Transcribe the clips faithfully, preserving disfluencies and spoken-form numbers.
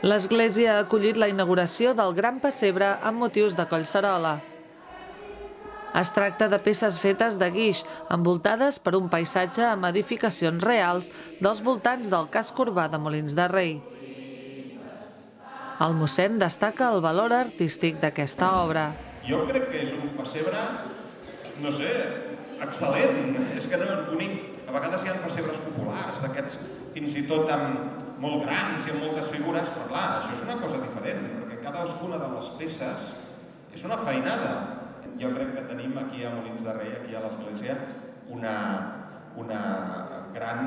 L'església ha acollit la inauguració del Gran Pessebre amb motius de Collserola. Es tracta de peces fetes de guix, envoltades per un paisatge amb edificacions reals dels voltants del casc urbà de Molins de Rei. El mossèn destaca el valor artístic d'aquesta obra. Jo crec que és un pessebre, no sé, excel·lent. És que no és bonic. A vegades hi ha pessebres populars, d'aquests fins i tot amb molt grans i amb moltes figures, però clar, això és una cosa diferent, perquè cadascuna de les peces és una feinada. Jo crec que tenim aquí a Molins de Rei, aquí a l'església, una, una gran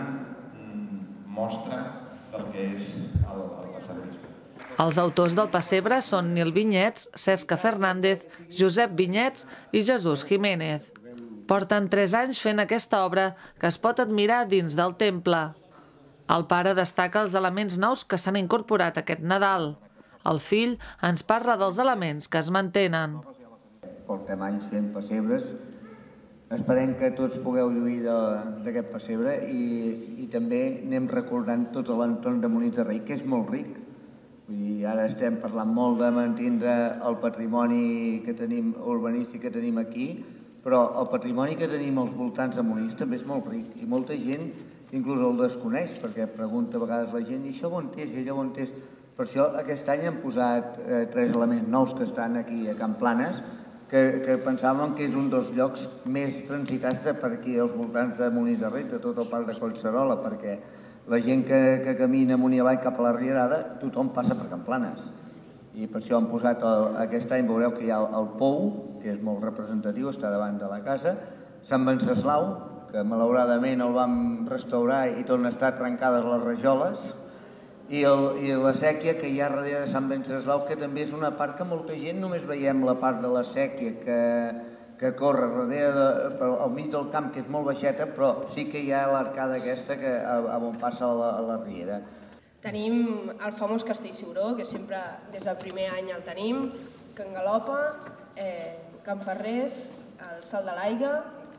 mostra del que és el, el pessebrisme. Els autors del pessebre són Nil Vinyets, Cesca Fernández, Josep Vinyets i Jesús Jiménez. Porten tres anys fent aquesta obra que es pot admirar dins del temple. El pare destaca els elements nous que s'han incorporat aquest Nadal. El fill ens parla dels elements que es mantenen. Portem anys fent pessebres. Esperem que tots pugueu lluir d'aquest pessebre i, i també anem recordant tot l'entorn de Molins de Rei, que és molt ric. Vull dir, ara estem parlant molt de mantindre el patrimoni que tenim, urbanístic que tenim aquí, però el patrimoni que tenim als voltants de Molins també és molt ric i molta gent inclús el desconeix, perquè pregunta a vegades la gent i això on és, i allò on és. Per això aquest any hem posat eh, tres elements nous que estan aquí a Can Planes, que, que pensàvem que és un dels llocs més transitats de per aquí als voltants de Molins de Rei, de tot el parc de Collserola, perquè la gent que, que camina amunt i avall cap a la Rierada, tothom passa per Can Planes. I per això hem posat, el, aquest any veureu que hi ha el, el Pou, que és molt representatiu, està davant de la casa, Sant Venceslau, que malauradament el vam restaurar i tornen a estar trencades les rajoles, i, el, i la sèquia que hi ha darrere de Sant Venceslau, que també és una part que molta gent només veiem la part de la sèquia que, que corre darrere de, al mig del camp, que és molt baixeta, però sí que hi ha l'arcada aquesta que, a, a on passa a la, a la riera. Tenim el famós Castell Ciuró, que sempre des del primer any el tenim, Can Galopa, eh, Can Ferrés, el Salt de l'Aigua,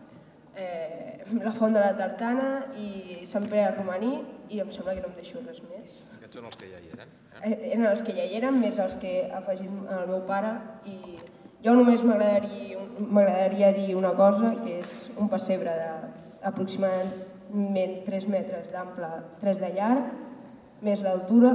Eh, la Font de la Tartana i Sant Pere Romaní, i em sembla que no em deixo res més. Aquests són els que ja hi eren? Eh? Eren els que ja hi eren, més els que ha afegit el meu pare, i jo només m'agradaria dir una cosa, que és un pessebre d'aproximadament tres metres d'ample, tres de llarg, més l'altura,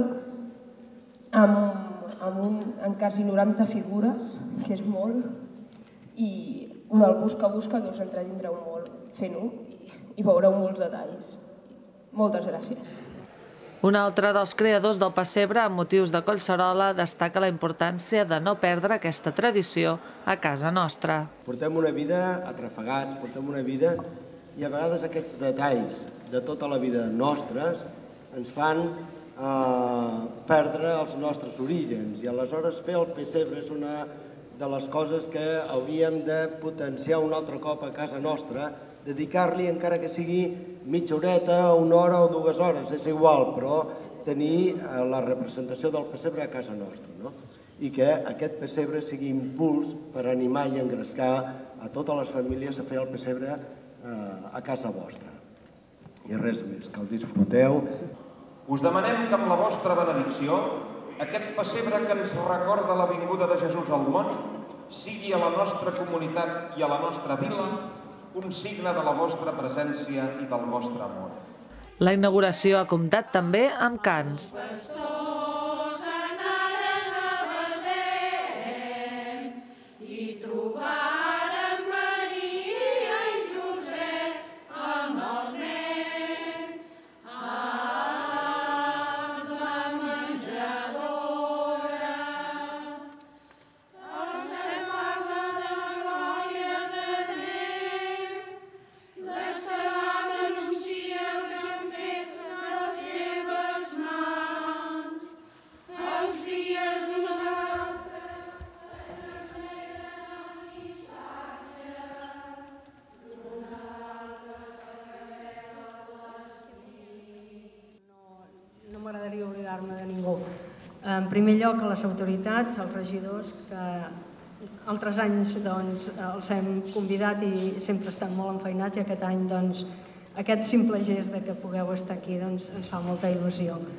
amb, amb, un, amb quasi noranta figures, que és molt, i o del busca-busca, que us entretindreu molt fent-ho i, i veureu molts detalls. Moltes gràcies. Un altre dels creadors del pessebre amb motius de Collserola destaca la importància de no perdre aquesta tradició a casa nostra. Portem una vida atrafegats, portem una vida i a vegades aquests detalls de tota la vida nostres ens fan eh, perdre els nostres orígens i aleshores fer el pessebre és una de les coses que hauríem de potenciar un altre cop a casa nostra, dedicar-li encara que sigui mitja horeta, una hora o dues hores, és igual, però tenir la representació del pessebre a casa nostra, no? I que aquest pessebre sigui impuls per animar i engrescar a totes les famílies a fer el pessebre eh, a casa vostra. I res més, que el disfruteu. Us demanem que amb la vostra benedicció aquest pessebre que ens recorda la vinguda de Jesús al món sigui a la nostra comunitat i a la nostra vila un signe de la vostra presència i del vostre amor. La inauguració ha comptat també amb cants. No m'agradaria oblidar-me de ningú. En primer lloc, a les autoritats, als regidors, que altres anys doncs, els hem convidat i sempre estan molt enfeinats i aquest any doncs, aquest simple gest de que pugueu estar aquí doncs, ens fa molta il·lusió.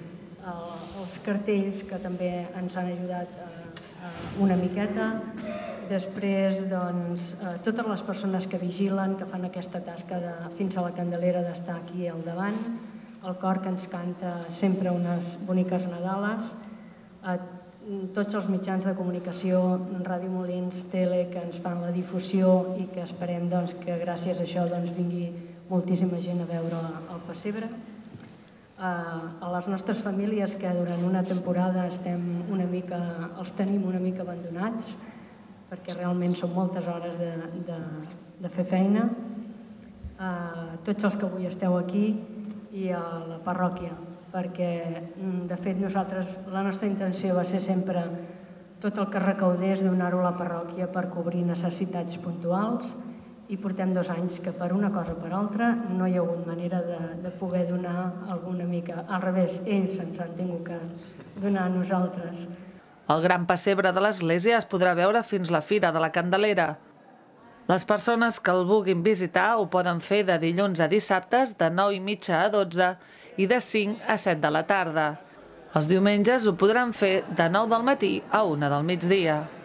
els cartells, que també ens han ajudat una miqueta. Després, doncs, totes les persones que vigilen, que fan aquesta tasca de, fins a la Candelera, d'estar aquí al davant, el cor que ens canta sempre unes boniques nadales, tots els mitjans de comunicació, Ràdio Molins, Tele, que ens fan la difusió i que esperem doncs, que gràcies a això doncs, vingui moltíssima gent a veure el pessebre. A les nostres famílies, que durant una temporada estem una mica, els tenim una mica abandonats, perquè realment són moltes hores de, de, de fer feina. A tots els que avui esteu aquí i a la parròquia, perquè, de fet, nosaltres, la nostra intenció va ser sempre tot el que recaudés donar-ho a la parròquia per cobrir necessitats puntuals, i portem dos anys que per una cosa o per altra no hi ha hagut manera de, de poder donar alguna mica. Al revés, ells ens han tingut que donar a nosaltres. El gran pessebre de l'església es podrà veure fins la Fira de la Candelera. Les persones que el vulguin visitar ho poden fer de dilluns a dissabtes de nou i mitja a dotze i de cinc a set de la tarda. Els diumenges ho podran fer de nou del matí a una del migdia.